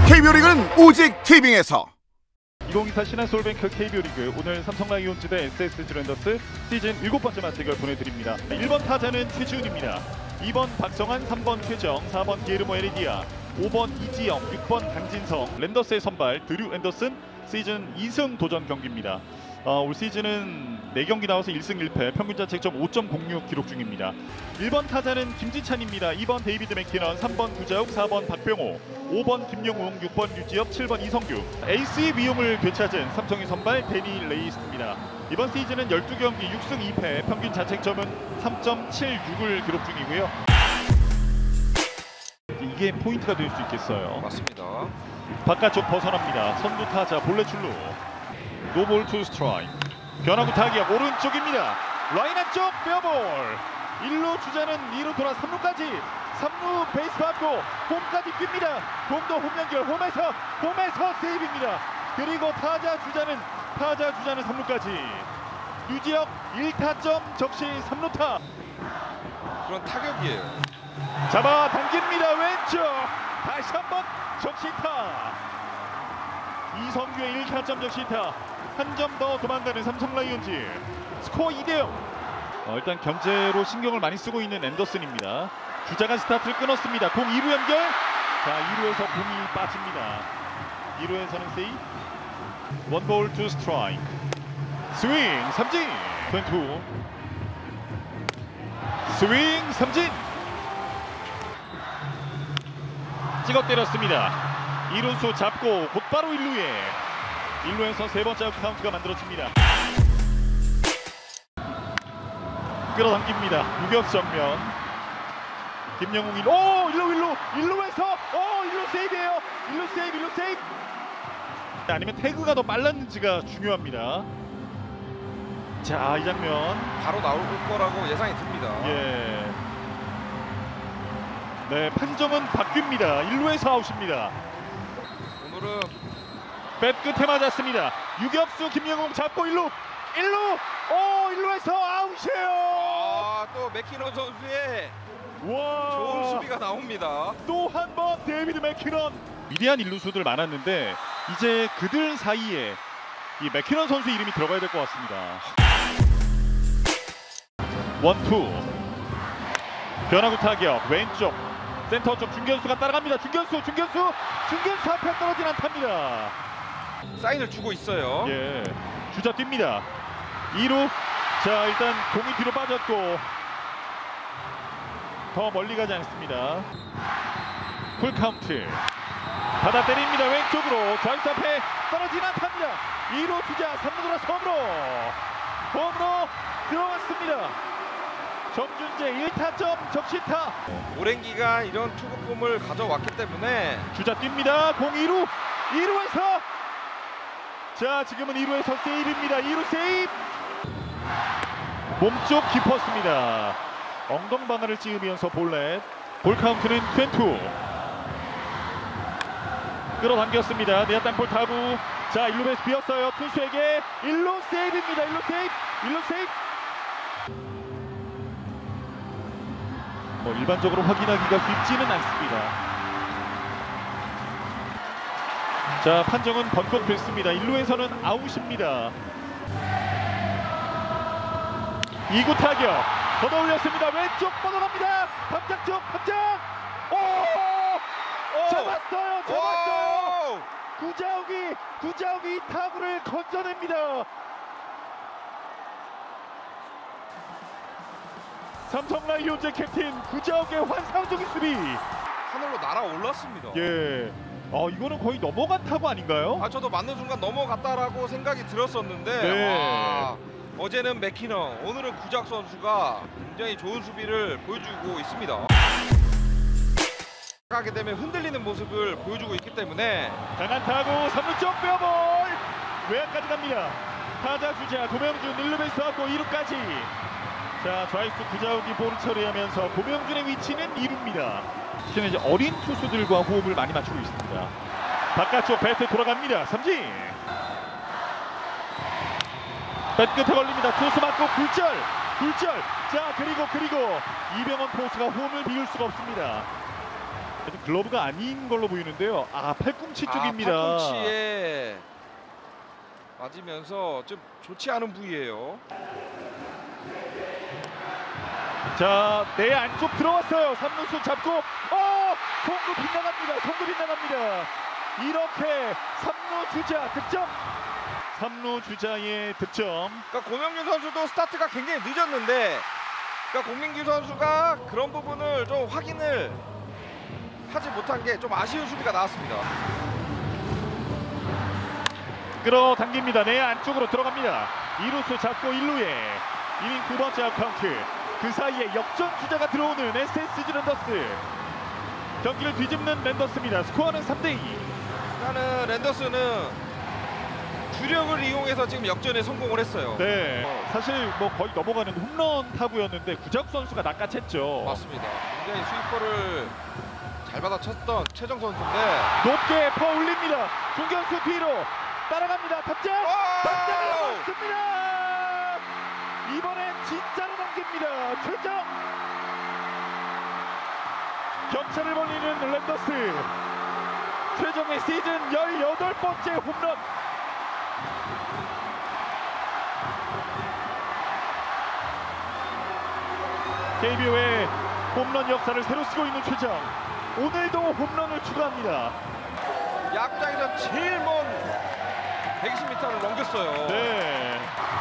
KBO 리그는 오직 티빙에서. 2024 신한서울뱅크 KBO 리그 오늘 삼성 라이온즈 대 SSG 랜더스 시즌 7번째 맞대결 보내드립니다. 1번 타자는 최지훈입니다. 2번 박성환, 3번 최정, 4번 기에르모 에레디아, 5번 이지영, 6번 강진성. 랜더스의 선발 드류 앤더슨 시즌 2승 도전 경기입니다. 올 시즌은 4경기 나와서 1승 1패, 평균 자책점 5.06 기록 중입니다. 1번 타자는 김지찬입니다. 2번 데이비드 맥키넌, 3번 구자욱, 4번 박병호, 5번 김영웅, 6번 유지엽, 7번 이성규. 에이스의 위용을 되찾은 삼성의 선발 데니 레이스입니다. 이번 시즌은 12경기 6승 2패, 평균 자책점은 3.76을 기록 중이고요. 이게 포인트가 될 수 있겠어요. 맞습니다. 바깥쪽 벗어납니다. 선두 타자 볼넷 출루. 노볼 투 스트라이크. 변화구 타격 오른쪽입니다. 라인 안쪽 페어볼. 1루 주자는 2루 돌아 3루까지. 3루 베이스 밟고 홈까지 뜁니다. 홈도 홈 연결. 홈에서 세이브입니다. 그리고 타자 주자는 3루까지. 유지혁 1타점 적시 3루타. 그런 타격이에요. 잡아 당깁니다. 왼쪽 다시 한번 적시타. 이성규의 1타점 적시타. 한 점 더 도망가는 삼성 라이온즈. 스코어 2대0. 일단 견제로 신경을 많이 쓰고 있는 앤더슨입니다. 주자가 스타트를 끊었습니다. 공 2루 연결. 자, 2루에서 공이 빠집니다. 2루에서는 세이. 원볼 투 스트라이크. 스윙 삼진. 22. 스윙 삼진. 찍어 때렸습니다. 2루수 잡고 곧바로 1루에서 세 번째 아웃 카운트가 만들어집니다. 끌어당깁니다. 유격수 정면. 김영웅 1루에서 1루 세이브예요. 1루 세이브. 아니면 태그가 더 빨랐는지가 중요합니다. 자, 이 장면 바로 나올 거라고 예상이 듭니다. 예. 네, 판정은 바뀝니다. 1루에서 아웃입니다. 오늘은 뱃 끝에 맞았습니다. 유격수 김영웅 잡고 1루에서 아웃이에요. 또 맥키넌 선수의 와, 좋은 수비가 나옵니다. 또 한 번 데이비드 맥키넌. 위대한 일루수들 많았는데 이제 그들 사이에 이 맥키넌 선수 이름이 들어가야 될 것 같습니다. 원투. 변화구 타격 왼쪽 센터 쪽 중견수가 따라갑니다. 중견수 앞에 떨어진 안타입니다. 사인을 주고 있어요. 예, 주자 뜁니다. 2루. 자, 일단 공이 뒤로 빠졌고 더 멀리 가지 않습니다. 풀 카운트. 받아 때립니다. 왼쪽으로 좌익수 앞에 떨어진 안타입니다. 2루 주자 3루 돌아서 홈으로 들어갔습니다. 정준재 1타점 적시타. 오랜 기간 이런 투구폼을 가져왔기 때문에 주자 뜁니다. 공 2루에서 자, 지금은 2루에서 세이브입니다. 2루 세이브. 몸쪽 깊었습니다. 엉덩방아를 찍으면서 볼넷. 볼 카운트는 22. 끌어당겼습니다. 내야 땅볼 타구. 자, 1루 베이스 비었어요. 투수에게 1루 세이브입니다. 1루 세이브. 일반적으로 확인하기가 쉽지는 않습니다. 자, 판정은 번복됐습니다. 1루에서는 아웃입니다. 2구 타격 걷어 올렸습니다. 왼쪽 뻗어갑니다. 담장 쪽 담장. 잡았어요. 구자욱이 타구를 건져냅니다. 삼성 라이온즈 캡틴 구자욱의 환상적인 수비. 하늘로 날아올랐습니다. 예. 이거는 거의 넘어간 타구 아닌가요? 저도 맞는 순간 넘어갔다라고 생각이 들었었는데 네. 어제는 맥키넌, 오늘은 구자욱 선수가 굉장히 좋은 수비를 보여주고 있습니다. 가게 되면 흔들리는 모습을 보여주고 있기 때문에 강한 타구 3루 쪽 빼어볼 외야까지 갑니다. 타자 주자 고명준 1루 베이스 하고 2루까지. 자, 좌익수 구자욱이 볼을 처리하면서 고명준의 위치는 2루입니다. 시즌에 이제 어린 투수들과 호흡을 많이 맞추고 있습니다. 바깥쪽 배트 돌아갑니다. 삼진. 뱃 끝에 걸립니다. 투수 맞고 굴절. 자, 그리고 이병헌 포수가 홈을 비울 수가 없습니다. 글러브가 아닌 걸로 보이는데요. 아, 팔꿈치 쪽입니다. 팔꿈치에 맞으면서 좀 좋지 않은 부위예요. 자, 내 안쪽 들어왔어요. 3루수 잡고 송구 빗나갑니다. 송구 빗나갑니다. 이렇게 3루 주자 득점. 3루 주자의 득점. 그러니까 고명준 선수도 스타트가 굉장히 늦었는데, 그러니까 공민규 선수가 그런 부분을 좀 확인을 하지 못한 게 좀 아쉬운 수비가 나왔습니다. 끌어당깁니다. 내 안쪽으로 들어갑니다. 2루수 잡고 1루에 이닝 9번째 아웃카운트. 그 사이에 역전 주자가 들어오는 SSG 랜더스. 경기를 뒤집는 랜더스입니다. 스코어는 3대2. 일단은 랜더스는 주력을 이용해서 지금 역전에 성공을 했어요. 네, 사실 뭐 거의 넘어가는 홈런 타구였는데 구자욱 선수가 낚아챘죠. 맞습니다. 굉장히 스위퍼를 잘 받아쳤던 최정 선수인데 높게 퍼올립니다. 중견수 뒤로 따라갑니다. 탑장! 탑장을 넘었습니다. 이번엔 진짜로 넘깁니다. 최정! 격차를 벌리는 랜더스. 최정의 시즌 18번째 홈런. KBO의 홈런 역사를 새로 쓰고 있는 최정. 오늘도 홈런을 추가합니다. 야구장에서 제일 먼 120m를 넘겼어요. 네.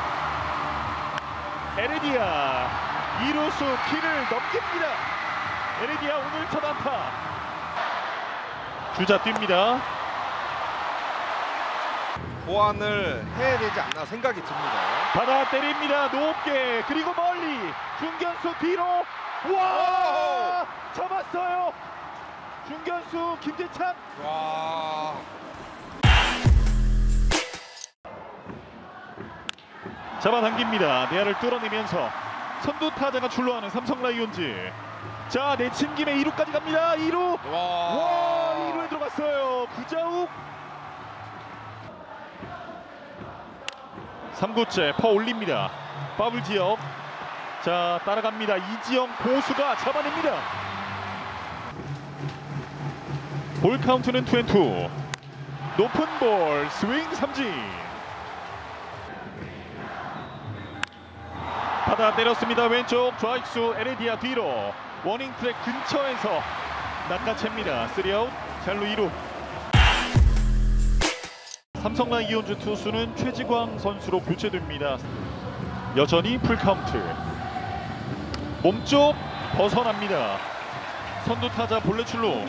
에레디아 2루수 키를 넘깁니다. 에레디아 오늘 첫 안타. 주자 뜁니다. 보완을 해야 되지 않나 생각이 듭니다. 받아 때립니다. 높게 그리고 멀리 중견수 뒤로. 와! 잡았어요. 중견수 김재찬. 와. 잡아당깁니다. 내야를 뚫어내면서 선두 타자가 출루하는 삼성 라이온즈. 자, 내친 김에 2루까지 갑니다. 2루. 와, 2루에 들어갔어요. 구자욱. 3구째 퍼 올립니다. 파울 지역. 자, 따라갑니다. 이지영 고수가 잡아냅니다. 볼 카운트는 2&2. 높은 볼 스윙 삼진. 받아 때렸습니다. 왼쪽 좌익수 에레디아 뒤로 워닝 트랙 근처에서 낚아챕니다. 3아웃. 잘루 2루. 삼성 라이온즈 투수는 최지광 선수로 교체됩니다. 여전히 풀카운트. 몸쪽 벗어납니다. 선두 타자 볼넷 출루.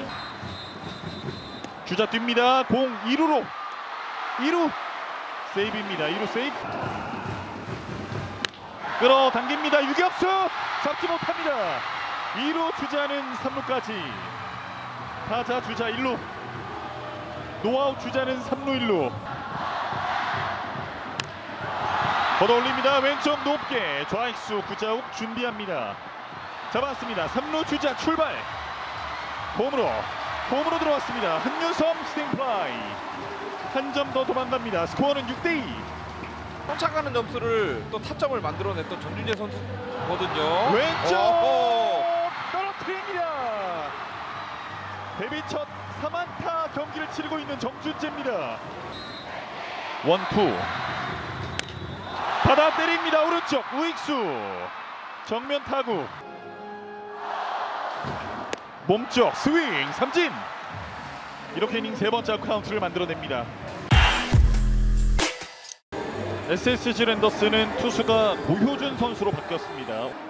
주자 뜁니다. 공 2루로. 2루 세이브입니다. 2루 세이브. 끌어당깁니다. 유격수 잡지 못합니다. 2루 주자는 3루까지. 타자 주자 1루. 노아웃 주자는 3루 1루. 걷어올립니다. 왼쪽 높게 좌익수 구자욱 준비합니다. 잡았습니다. 3루 주자 출발. 홈으로 들어왔습니다. 한유섬 스팅플라이. 한 점 더 도망갑니다. 스코어는 6대2. 쫓아가는 점수를 또 타점을 만들어냈던 전준재 선수거든요. 왼쪽 떨어뜨립니다. 데뷔 첫 3안타 경기를 치르고 있는 정준재입니다. 1-2 받아 때립니다. 오른쪽 우익수 정면 타구. 몸쪽 스윙 삼진. 이렇게 이닝 세 번째 카운트를 만들어냅니다. SSG 랜더스는 투수가 고효준 선수로 바뀌었습니다.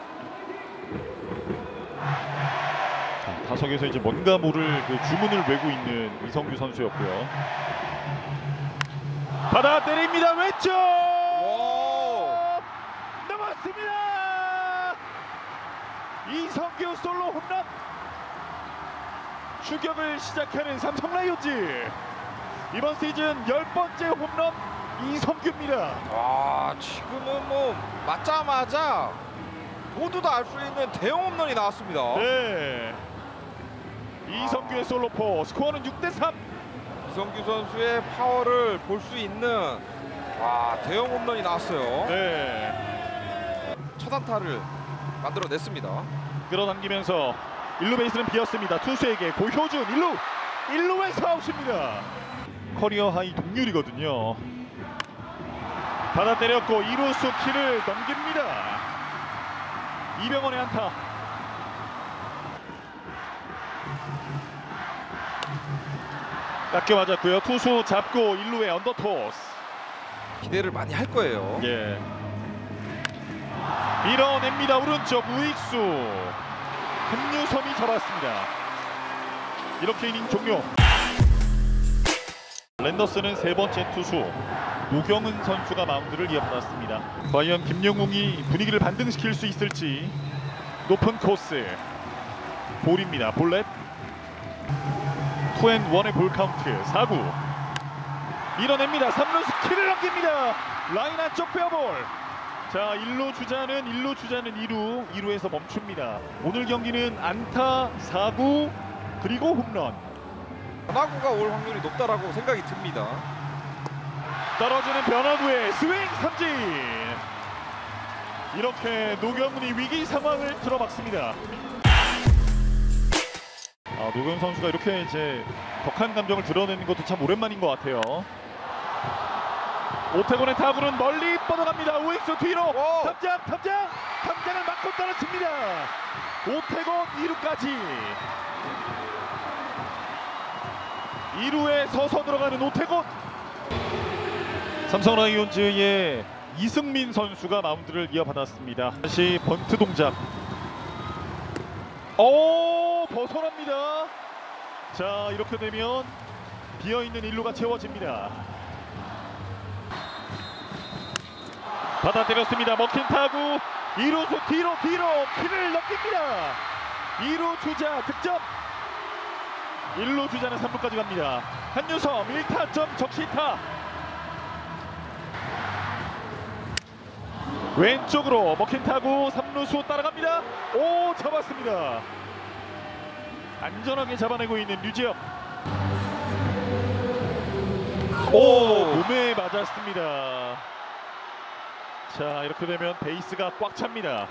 자, 타석에서 이제 뭔가 모를 그 주문을 외고 있는 이성규 선수였고요. 받아 때립니다. 왼쪽 넘었습니다. 이성규 솔로 홈런. 추격을 시작하는 삼성 라이온즈. 이번 시즌 10번째 홈런 이성규입니다. 지금은 뭐 맞자마자 모두 다 알 수 있는 대형 홈런이 나왔습니다. 네. 이성규의 솔로포. 스코어는 6대3. 이성규 선수의 파워를 볼 수 있는 대형 홈런이 나왔어요. 네. 첫 안타를 만들어냈습니다. 끌어당기면서 1루 베이스는 비었습니다. 투수에게 고효준 1루에서 아웃입니다. 커리어 하이 동률이거든요. 받아 때렸고 2루수 키를 넘깁니다. 이병헌의 안타. 깎여 맞았고요. 투수 잡고 1루에 언더토스. 기대를 많이 할 거예요. 예. 밀어냅니다. 오른쪽 우익수. 한유섬이 잡았습니다. 이렇게 이닝 종료. 랜더스는 세 번째 투수 노경은 선수가 마운드를 이어받았습니다. 과연 김영웅이 분위기를 반등시킬 수 있을지. 높은 코스 볼입니다. 볼넷. 투앤원의 볼 카운트 4구. 밀어냅니다. 3루수 키를 넘깁니다. 라인 안쪽 페어볼. 자, 1루 주자는 2루에서 멈춥니다. 오늘 경기는 안타 4구 그리고 홈런. 변화구가 올 확률이 높다라고 생각이 듭니다. 떨어지는 변화구에 스윙 삼진. 이렇게 노경은이 위기 상황을 틀어막습니다. 노경 선수가 이렇게 이제 격한 감정을 드러내는 것도 참 오랜만인 것 같아요. 오태곤의 타구는 멀리 뻗어갑니다. 우익수 뒤로 탐장을 맞고 떨어집니다. 오태곤 2루까지. 2루에 서서 들어가는 오태곤. 삼성 라이온즈의 이승민 선수가 마운드를 이어받았습니다. 다시 번트 동작. 벗어납니다. 자, 이렇게 되면 비어있는 1루가 채워집니다. 받아 때렸습니다. 먹힌 타구 2루수 뒤로 키를 넘깁니다. 2루 주자 득점. 1루 주자는 3루까지 갑니다. 한유섬 1타점 적시타. 왼쪽으로 먹힌 타구 3루수 따라갑니다. 잡았습니다. 안전하게 잡아내고 있는 류지혁. 몸에 맞았습니다. 자, 이렇게 되면 베이스가 꽉 찹니다.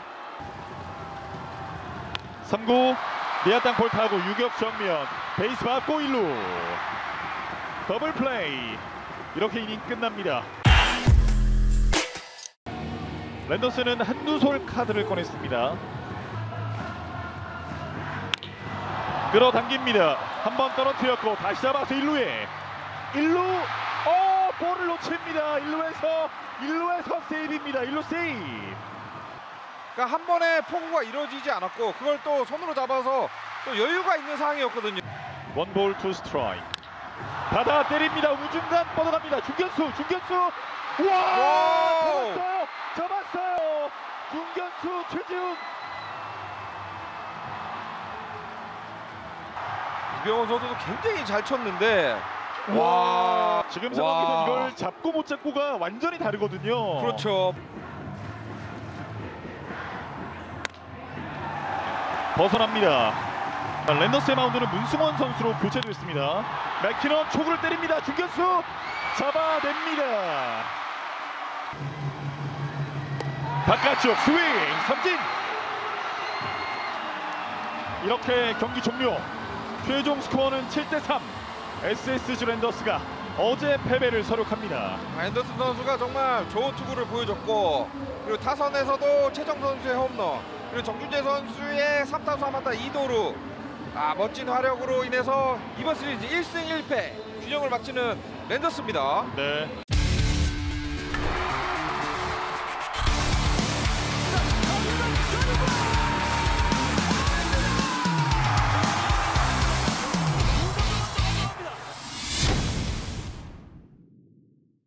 3구 내야 땅 볼 타고 유격 정면 베이스 맞고 1루 더블 플레이. 이렇게 이닝 끝납니다. 랜더스는 한두솔 카드를 꺼냈습니다. 끌어당깁니다. 한번 떨어뜨렸고 다시 잡아서 1루에 1루 볼을 놓칩니다. 1루에서 세이브입니다. 1루 세이브. 그러니까 한 번에 포구가 이루어지지 않았고 그걸 또 손으로 잡아서 또 여유가 있는 상황이었거든요. 원볼 투 스트라이크. 받아 때립니다. 우중간 뻗어갑니다. 중견수 잡았어요. 중견수 최지훈. 이병헌 선수도 굉장히 잘 쳤는데 지금 상황에서 이걸 잡고 못 잡고가 완전히 다르거든요. 그렇죠. 벗어납니다. 랜더스의 마운드는 문승원 선수로 교체됐습니다. 맥키넌 초구를 때립니다. 중견수 잡아냅니다. 바깥쪽 스윙 삼진. 이렇게 경기 종료. 최종 스코어는 7대3. SSG 랜더스가 어제 패배를 서력합니다. 앤더슨 선수가 정말 좋은 투구를 보여줬고 그리고 타선에서도 최정 선수의 홈런 그리고 정준재 선수의 3타수 3안타 2도루 멋진 활약으로 인해서 이번 시리즈 1승 1패 균형을 맞추는 랜더스입니다. 네.